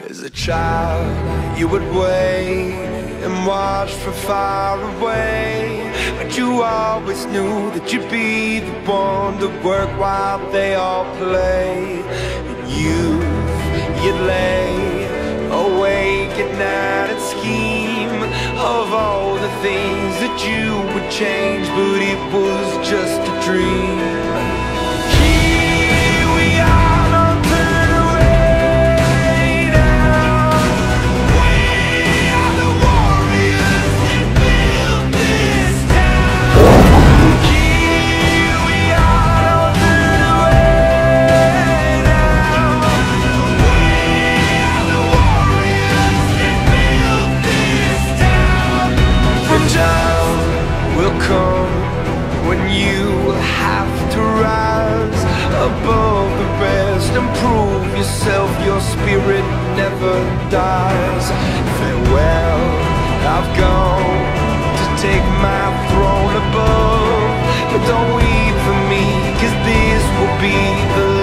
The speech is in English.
As a child, you would wait and watch from far away, but you always knew that you'd be the one to work while they all play. And you'd lay awake at night and scheme of all the things that you would change, but it was just a dream. Will come when you have to rise above the rest and prove yourself. Your spirit never dies. Farewell, I've gone to take my throne above, but don't weep for me, 'cause this will be the